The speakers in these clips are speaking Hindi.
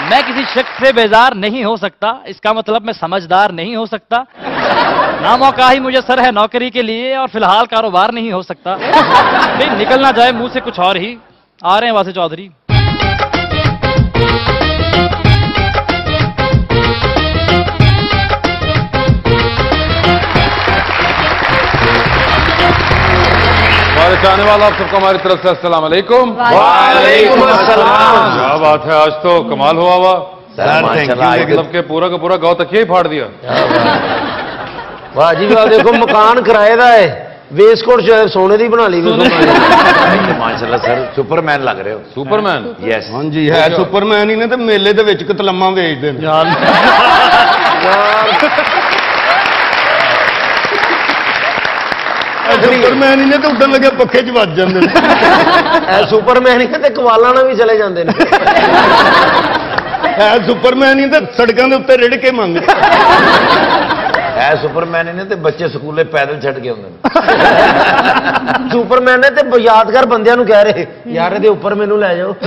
मैं किसी शख्स से बेजार नहीं हो सकता, इसका मतलब मैं समझदार नहीं हो सकता। ना मौका ही मुझे सर है नौकरी के लिए, और फिलहाल कारोबार नहीं हो सकता। नहीं निकल ना जाए मुंह से कुछ और ही। आ रहे हैं वासे चौधरी। हमारे चाहने वाला आप सबको हमारी तरफ से अस्सलाम वालेकुम। वालेकुम अस्सलाम। क्या बात है, आज तो कमाल हुआ हुआ मतलब के पूरा का पूरा गांव तकिया ही फाड़ दिया। वाह जी वाह, देखो मकान किराए का है, वेस्टकोट जो है सोने की बना ली। माशाल्लाह सर, सुपरमैन लग रहे हो। सुपरमैन? यस। हाँ जी, है सुपरमैन ही ने तो मेले दे विच कतलम्मा वेचदे ने। सुपरमैन ही ने तो उड़न लगे पखे च वज जांदे ने। सुपरमैन ही ते कवालां नाल भी चले जांदे ने। है सुपरमैन ही तो सड़कों के उत्ते रिड़ के मंगदे। है सुपरमैन ही ने तो बच्चे स्कूले पैदल छड़ के आउंदे ने। सुपरमैन ने ते यादगार बंदियां नूं कह रहे यार इहदे उपर मैनूं लै जाओ।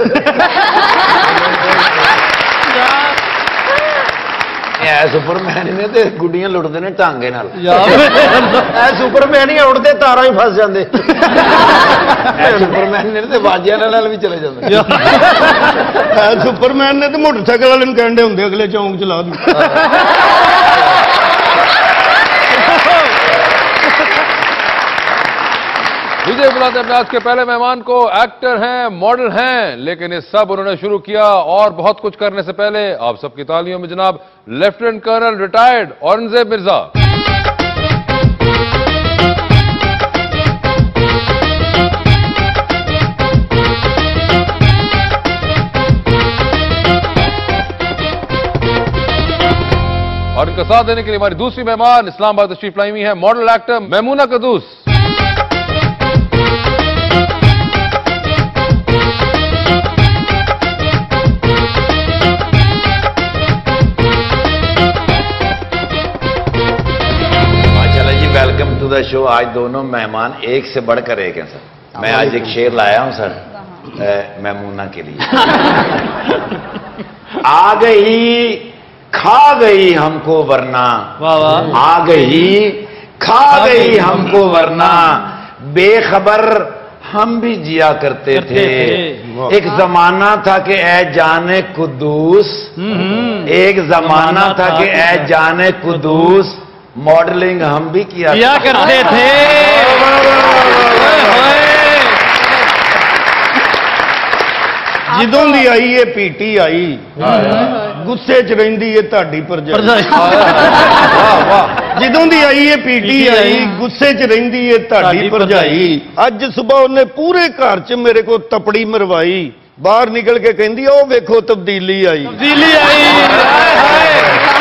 सुपरमैन ने तो गुड्डियां लुटते ने टांगे नाल। सुपरमैन ही उड़ते तारा ही फस जाते। सुपरमैन ने तो बाजियां नाल भी चले जाते। सुपरमैन ने तो मोटरसाइकिल वाले कहते होंगे अगले चौंक चला दी। विजय बुलाते अपने आज के पहले मेहमान को। एक्टर हैं, मॉडल हैं, लेकिन ये सब उन्होंने शुरू किया और बहुत कुछ करने से पहले आप सबकी तालियों में जनाब lieutenant colonel retired Aurangzeb Mirza. और इनका साथ देने के लिए हमारी दूसरी मेहमान इस्लामाबाद तशरीफ लाई हुई है model actor Maimoona Qadoos. Welcome to the show. आज दोनों मेहमान एक से बढ़कर एक हैं सर। मैं आज एक शेर लाया हूं सर मैमूना के लिए। आ गई खा गई हमको वरना, आ गई खा गई हमको वरना, बेखबर हम भी जिया करते थे। एक जमाना था कि ए जाने कुद्दूस, एक जमाना था कि ए जाने कुद्दूस, मॉडलिंग हम भी किया करते थे। जिदों दी आई है पीटी आई, गुस्से च रहिंदी है ताड़ी भरजाई। जिदों दी आई है पीटी आई, गुस्से च रहिंदी है ताड़ी भरजाई। अज सुबह उन्हें पूरे घर च मेरे को तपड़ी मरवाई, बाहर निकल के कहंदी ओ वेखो तब्दीली आई। तब्दीली आई।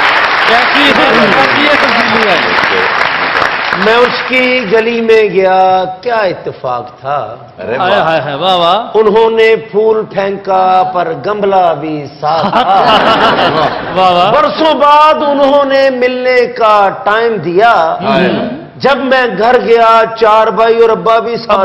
मैं उसकी गली में गया, क्या इत्तेफाक था। अरे वाह वाह। उन्होंने फूल फेंका पर गमला भी साथ था। वाह वाह। बरसों बाद उन्होंने मिलने का टाइम दिया, जब मैं घर गया 4 भाई और अब्बा भी साथ।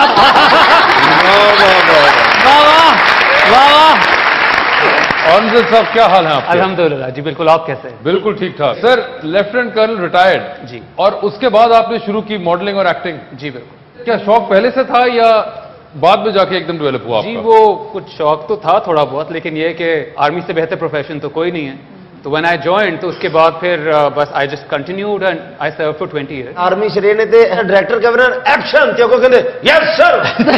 वाह। औरंगजेब साहब क्या हाल है आपके? अल्हम्दुलिल्लाह जी, बिल्कुल। आप कैसे हैं? बिल्कुल ठीक ठाक sir. Lieutenant colonel retired ji, और उसके बाद आपने शुरू की मॉडलिंग और एक्टिंग। जी बिल्कुल। क्या शौक पहले से था या बाद में जाके एकदम डेवलप हुआ जी आपका? वो कुछ शौक तो था थोड़ा बहुत, लेकिन ये कि आर्मी से बेहतर प्रोफेशन तो कोई नहीं है। तो व्हेन आई जॉइन तो उसके बाद फिर बस I just continued and I serve for 20 years. Army शरीर ने ते डायरेक्टर कैबिनेट एक्शन क्यों कहते यस सर।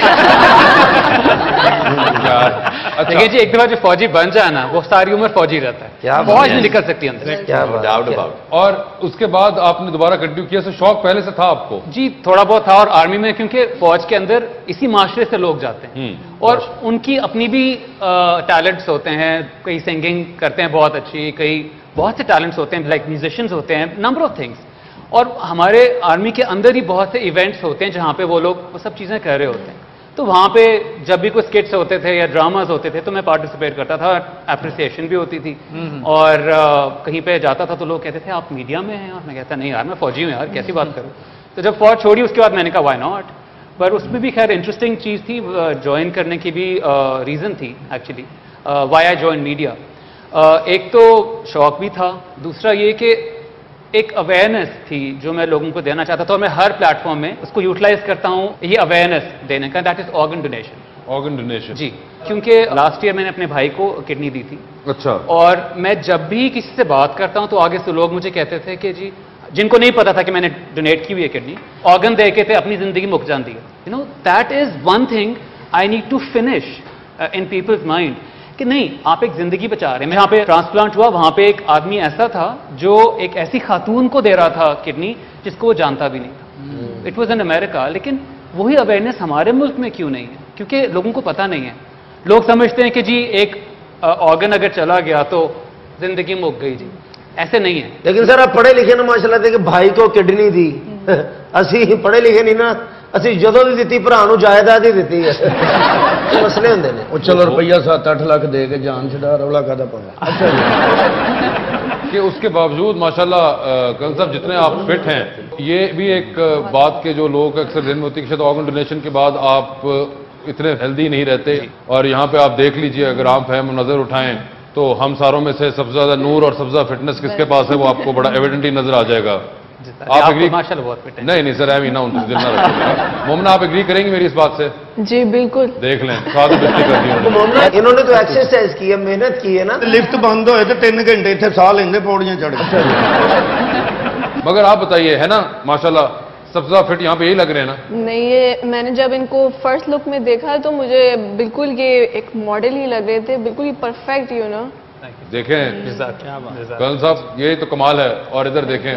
देखिए जी, एक दफा जो फौजी बन जाए ना, वो सारी उम्र फौजी रहता है। क्या फौज नहीं निकल सकती अंदर। क्या डाउट अबाउट। और उसके बाद आपने दोबारा कंटिन्यू किया, शौक पहले से था आपको? जी थोड़ा बहुत था। और आर्मी में क्योंकि फौज के अंदर इसी माशरे से लोग जाते हैं और उनकी अपनी भी टैलेंट्स होते हैं। कई सिंगिंग करते हैं बहुत अच्छी, कई बहुत से टैलेंट्स होते हैं, लाइक म्यूजिशियंस होते हैं, नंबर ऑफ थिंग्स। और हमारे आर्मी के अंदर ही बहुत से इवेंट्स होते हैं जहां पे वो लोग वो सब चीजें कर रहे होते हैं। तो वहां पे जब भी कोई स्किट्स होते थे या ड्रामाज होते थे तो मैं पार्टिसिपेट करता था, अप्रिसिएशन भी होती थी। और कहीं पे जाता था तो लोग कहते थे आप मीडिया में हैं, और मैं कहता नहीं यार मैं फौजी हूँ यार, कैसी बात करूँ। तो जब फौज छोड़ी उसके बाद मैंने कहा व्हाई नॉट। पर उसमें भी खैर इंटरेस्टिंग चीज़ थी, ज्वाइन करने की भी रीज़न थी actually why I join media. एक तो शौक भी था, दूसरा ये कि एक अवेयरनेस थी जो मैं लोगों को देना चाहता था और मैं हर प्लेटफॉर्म में उसको यूटिलाइज करता हूँ, ये अवेयरनेस देने का, that is organ donation. Organ donation जी, क्योंकि लास्ट ईयर मैंने अपने भाई को किडनी दी थी। अच्छा। और मैं जब भी किसी से बात करता हूँ तो आगे से लोग मुझे कहते थे कि जी, जिनको नहीं पता था कि मैंने डोनेट की हुई है किडनी, ऑर्गन दे के थे अपनी जिंदगी मुक जाती है। You know, that is one thing I need to finish in people's mind कि नहीं, आप एक जिंदगी बचा रहे हैं। मैं यहाँ पे ट्रांसप्लांट हुआ, वहां पे एक आदमी ऐसा था जो एक ऐसी खातून को दे रहा था किडनी जिसको वो जानता भी नहीं था। It was in America. लेकिन वही अवेयरनेस हमारे मुल्क में क्यों नहीं है? क्योंकि लोगों को पता नहीं है। लोग समझते हैं कि जी एक ऑर्गन अगर चला गया तो जिंदगी मुक गई। जी, ऐसे नहीं है। लेकिन सर आप पढ़े लिखे ना माशाल्लाह थे कि भाई को किडनी दी, असी पढ़े लिखे नहीं ना, असी जदों दी दित्ती भरा नूं जायदाद ही दित्ती है। मसले होंदे ने। ਉਹ ਚਲੋ ਰੁਪਈਆ 7-8 ਲੱਖ ਦੇ ਕੇ ਜਾਨ ਛਡਾ, ਰੌਲਾ ਕਾਹਦਾ ਪਾਇਆ। कि उसके बावजूद माशाल्लाह कल साहब जितने आप फिट हैं, ये भी एक बात के जो लोग अक्सर दिन में होती है कि शायद ऑर्गन डोनेशन के बाद आप इतने हेल्दी नहीं रहते। और यहाँ पे आप देख लीजिए, अगर आप हैं नजर उठाएं तो हम सारों में से सबसे ज्यादा नूर और सबसे ज्यादा फिटनेस किसके पास है वो आपको बड़ा एविडेंटली नजर आ जाएगा। आप एग्री? माशाल्लाह बहुत फिट है। नहीं नहीं सर, मैं ना उनसे दिल ना रखूंगा। मोमना आप एग्री करेंगी मेरी इस बात से? जी बिल्कुल। देख लें, साथ बेइज्जती कर दी उन्होंने। इन्होंने तो एक्सरसाइज की है, मेहनत की है ना। लिफ्ट बंद होए तो 3 घंटे इतने साह लेंदे पौड़ियां चढ़ के। मगर आप बताइए, है ना माशाल्लाह सबसे ज्यादा फिट यहाँ पे यही लग रहे हैं ना? नहीं, ये मैंने जब इनको फर्स्ट लुक में देखा तो मुझे बिल्कुल ये एक मॉडल ही लग रहे थे, बिल्कुल ही परफेक्ट, यू नो। देखें कल साहब, यही तो कमाल है। और इधर देखें,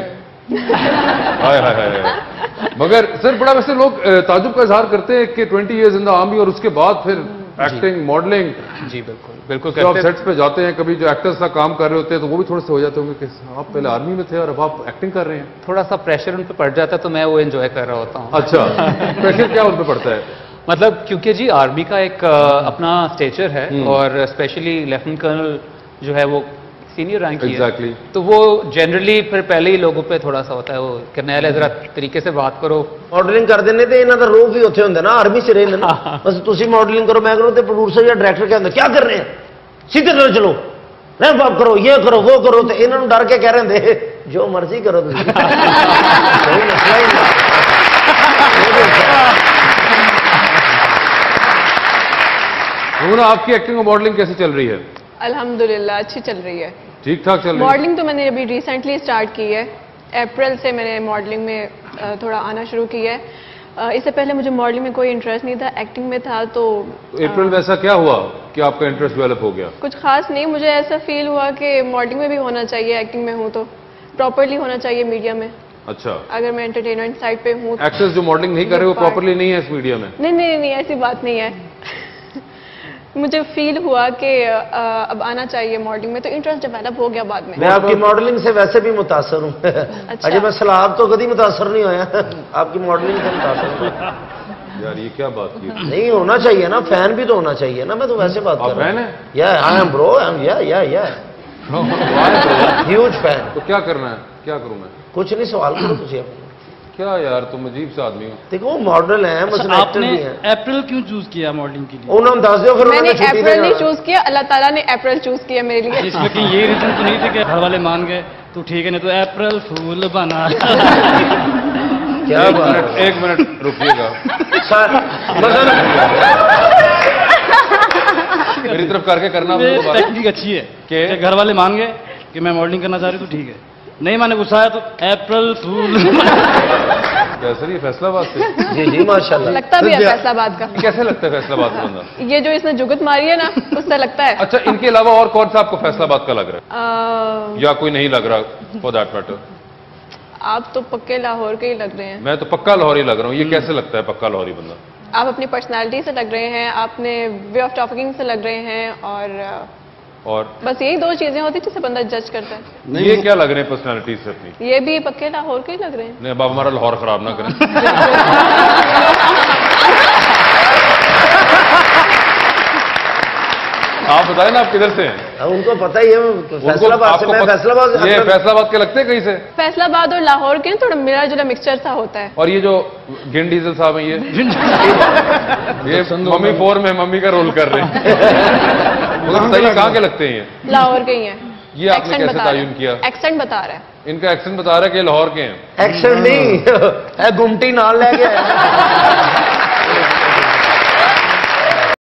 हाय हाय हाय। मगर सर बड़ा वैसे लोग ताजुब का इजहार करते हैं कि 20 इयर्स इन द आर्मी और उसके बाद फिर एक्टिंग, मॉडलिंग। जी बिल्कुल बिल्कुल। जब आप सेट्स पे जाते हैं, कभी जो एक्टर्स का काम कर रहे होते हैं तो वो भी थोड़े से हो जाते होंगे कि आप पहले आर्मी में थे और अब आप एक्टिंग कर रहे हैं। थोड़ा सा प्रेशर उन पर पड़ जाता है तो मैं वो एंजॉय कर रहा होता हूँ। अच्छा, प्रेशर क्या उन पर पड़ता है? मतलब क्योंकि जी आर्मी का एक अपना स्टेचर है और स्पेशली लेफ्टिनेंट कर्नल जो है वो सीनियर रैंक की है, तो वो जनरली फिर पहले ही लोगों पे थोड़ा सा होता है वो करने वाले, जरा तरीके से बात करो। मॉडलिंग कर देने ते इन्हां दा रोब भी उत्थे हुंदा ना, आर्मी च रहंदे ना। बस तुसी मॉडलिंग करो, मैं करो, ते प्रोड्यूसर या डायरेक्टर क्या हुंदा, क्या कर रहे हैं, सीधे तरह चलो, रैंप अप करो, ये करो वो करो, तो इन्हां नूं डर के कह रहे होंदे जो मर्जी करो तुसी। कोई मसला ही नहीं। आपकी एक्टिंग और मॉडलिंग कैसे चल रही है? अल्हम्दुलिल्लाह अच्छी चल रही है, ठीक ठाक चल रही है। मॉडलिंग तो मैंने अभी रिसेंटली स्टार्ट की है, अप्रैल से मैंने मॉडलिंग में थोड़ा आना शुरू किया है। इससे पहले मुझे मॉडलिंग में कोई इंटरेस्ट नहीं था, एक्टिंग में था। तो अप्रैल में ऐसा क्या हुआ कि आपका इंटरेस्ट डेवलप हो गया? कुछ खास नहीं, मुझे ऐसा फील हुआ कि मॉडलिंग में भी होना चाहिए, एक्टिंग में हूँ तो प्रॉपरली होना चाहिए मीडिया में। अच्छा, अगर मैं एंटरटेनमेंट साइड पे हूँ। एक्टर्स जो मॉडलिंग नहीं कर रहे वो प्रॉपरली नहीं है इस मीडिया में? नहीं नहीं नहीं, ऐसी बात नहीं है। मुझे फील हुआ कि अब आना चाहिए मॉडलिंग में, तो इंटरेस्ट डेवलप हो गया बाद में। मैं आपकी मॉडलिंग से वैसे भी मुतासर हूँ। अच्छा। अजय मैं सलाब तो कभी मुतासर नहीं होया, आपकी मॉडलिंग से मुतासर हूँ। यार ये क्या बात की? नहीं होना चाहिए ना, फैन भी तो होना चाहिए ना। मैं तो वैसे बात कर रहा हूँ। Yeah I am bro, I am yeah huge fan. तो क्या करना है, क्या करूँ मैं? कुछ नहीं, सवाल करो तुझे। क्या यार तुम अजीब सा आदमी हो। देखो वो मॉडल है, मसलन एक्टर भी है। अप्रैल क्यों चूज किया मॉडलिंग के लिए? उन्होंने दस दियो, फिर मैंने अप्रैल नहीं चूज किया, अल्लाह ताला ने अप्रैल चूज किया मेरे लिए। इसमें कि ये रीजन तो नहीं थे कि घर वाले मान गए तो ठीक है, नहीं तो अप्रैल फूल बना। क्या बात, एक मिनट रुकिएगा। मेरी तरफ करके करना। टेक्निक अच्छी है कि घर वाले मान गए कि मैं मॉडलिंग करना चाह रही हूँ तो ठीक है, नहीं माने गुस्सा आया तो अप्रैल फूल। कैसे ये फैसलाबाद से? जी जी माशाल्लाह। लगता भी है फैसलाबाद का। कैसे लगता है फैसलाबाद का बंदा? ये जो इसने जुगत मारी है ना, उससे लगता है। अच्छा, इनके अलावा और कौन सा आपको फैसलाबाद का लग रहा है? या कोई नहीं लग रहा फॉर दैट मैटर? आप तो पक्के लाहौर के ही लग रहे हैं। मैं तो पक्का लाहौरी लग रहा हूँ। ये कैसे लगता है पक्का लाहौरी बंदा? आप अपनी पर्सनालिटी से लग रहे हैं, आपने वे ऑफ टॉकिंग से लग रहे हैं, और बस यही दो चीजें होती जिससे बंदा जज करता है। ये क्या लग रहे हैं पर्सनालिटी से अपनी? ये भी पक्के लाहौर के ही लग रहे हैं। नहीं, बाबा हमारा लाहौर खराब ना करें। आप बताए ना आप किधर से हैं? उनको पता ही है, फैसलाबाद से। मैं फैसलाबाद। ये फैसलाबाद के लगते हैं कहीं से? फैसलाबाद और लाहौर के थोड़ा मिला जुला मिक्सचर सा होता है। और ये जो गिन डीजल साहब हैं, ये मम्मी 4 में मम्मी का रोल कर रहे हैं। मतलब सही कहाँ के लगते हैं? लाहौर के ही हैं। ये आपने कैसे तायुन किया? एक्सेंट बता रहा है, इनका एक्सेंट बता रहा है कि लाहौर के हैं। एक्सेंट नहीं, गुमटी नाल ले गया।